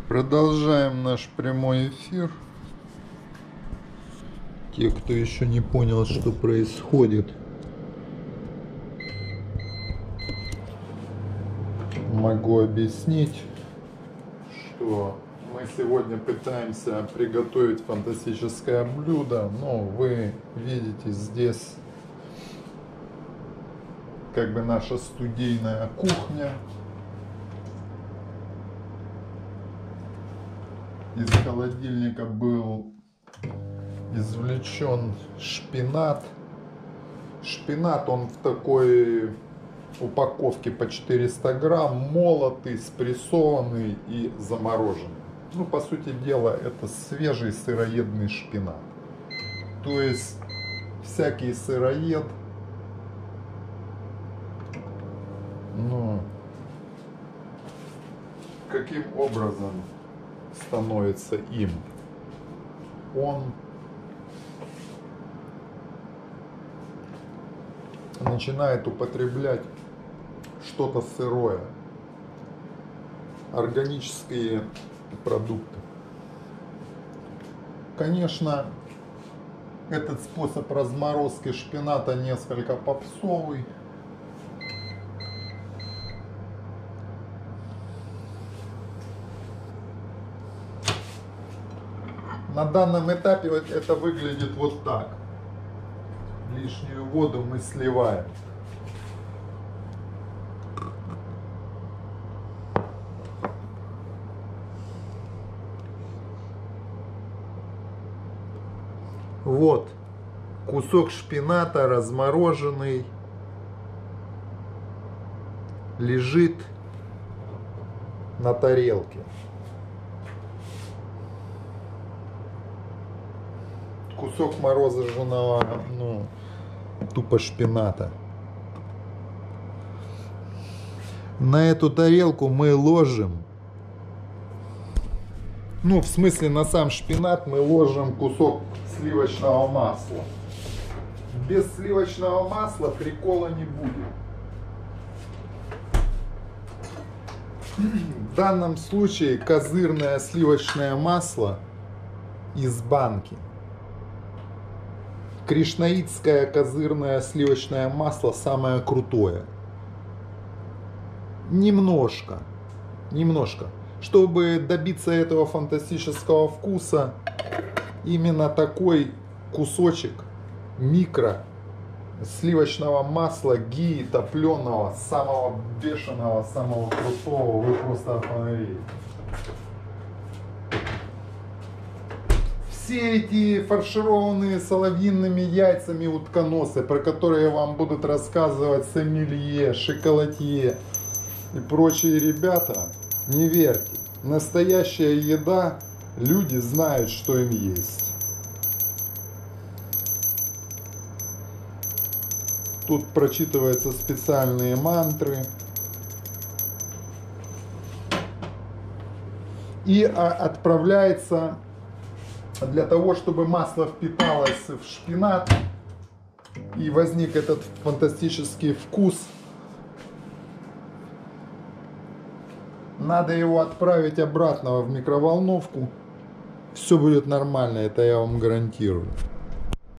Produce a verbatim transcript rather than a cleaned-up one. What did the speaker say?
Продолжаем наш прямой эфир. Те, кто еще не понял, что происходит, могу объяснить, что мы сегодня пытаемся приготовить фантастическое блюдо, но вы видите здесь как бы наша студийная кухня. Из холодильника был извлечен шпинат. Шпинат, он в такой упаковке по четыреста грамм, молотый, спрессованный и замороженный. Ну, по сути дела, это свежий сыроедный шпинат. То есть всякий сыроед, ну, каким образом становится им? Он начинает употреблять что-то сырое, органические продукты. Конечно, этот способ разморозки шпината несколько попсовый. На данном этапе вот это выглядит вот так. Лишнюю воду мы сливаем. Вот кусок шпината размороженный лежит на тарелке. Кусок мороженого, ну, тупо шпината. На эту тарелку мы ложим, ну, в смысле, на сам шпинат мы ложим кусок сливочного масла. Без сливочного масла прикола не будет. В данном случае козырное сливочное масло из банки. Кришнаитское козырное сливочное масло самое крутое. Немножко, немножко. Чтобы добиться этого фантастического вкуса, именно такой кусочек микро сливочного масла гии топленого, самого бешеного, самого крутого, вы просто офигеете. Все эти фаршированные соловьиными яйцами утконосы, про которые вам будут рассказывать сомелье, шоколадье и прочие ребята, не верьте. Настоящая еда, люди знают, что им есть. Тут прочитываются специальные мантры. И отправляется для того, чтобы масло впиталось в шпинат и возник этот фантастический вкус. Надо его отправить обратно в микроволновку. Все будет нормально, это я вам гарантирую.